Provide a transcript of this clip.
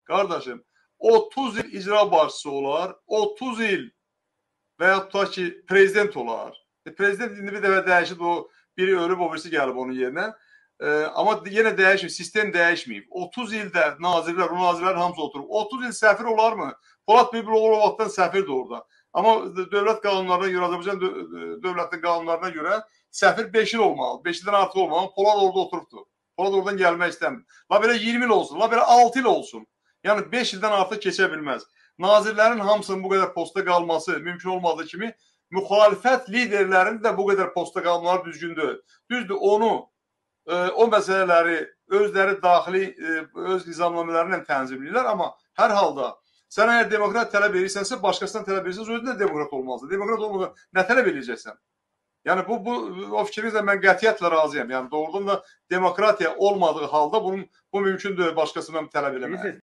Qardaşım, 30 il icra başçısı olar, 30 il və yaxud da ki, prezident olar. Prezident indi bir dəfə dəyişib, o biri ölüb, o birisi gəlib onun yerinə. Amma yenə dəyişməyib, sistem dəyişməyib. 30 ildə nazirlər, o nazirlərin hamısı oturub. 30 il səfir olarmı? Polad Bülbüloğlu o vaxtdan səfirdir orada. Amma dövlət qanunlarına görə, Azərbaycan dövlətin qanunlarına görə səfir 5 il olmalı, 5 ildən artıq olmalı. Polad orada oturubdur. Polad oradan gəlmək istəmir. La belə 20 il olsun, la belə 6 il olsun. Yəni 5 ildən artıq keçə bilməz. Nazirlərin hamısının bu qədər posta qalması mümkün olmadığı kimi, müxalifət liderlərinin də bu qədər posta qalmaları düzgündür. Düzdür, o məsələləri özləri daxili, öz nizamnamələri ilə tənzimləyirlər, amma hər halda sən əgər demokrat tələb edirsənsə, başqasından tələb edirsənsə, özün də demokrat olmalıdır. Demokrat olmadan nə tələb edəcəksən? Yəni, o fikrinizlə mən qətiyyətlə razıyam. Yəni, doğrudan da demokratiya olmadığı halda bu mümkün deyil başqasından tələb eləmək.